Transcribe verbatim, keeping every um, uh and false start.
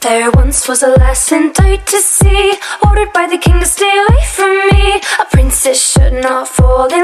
There once was a lass sent out to sea, ordered by the king to stay away from me. A princess should not fall in